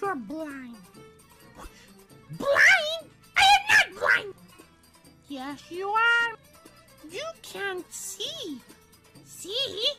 you're blind. Blind? I am not blind! Yes, you are. You can't see. See?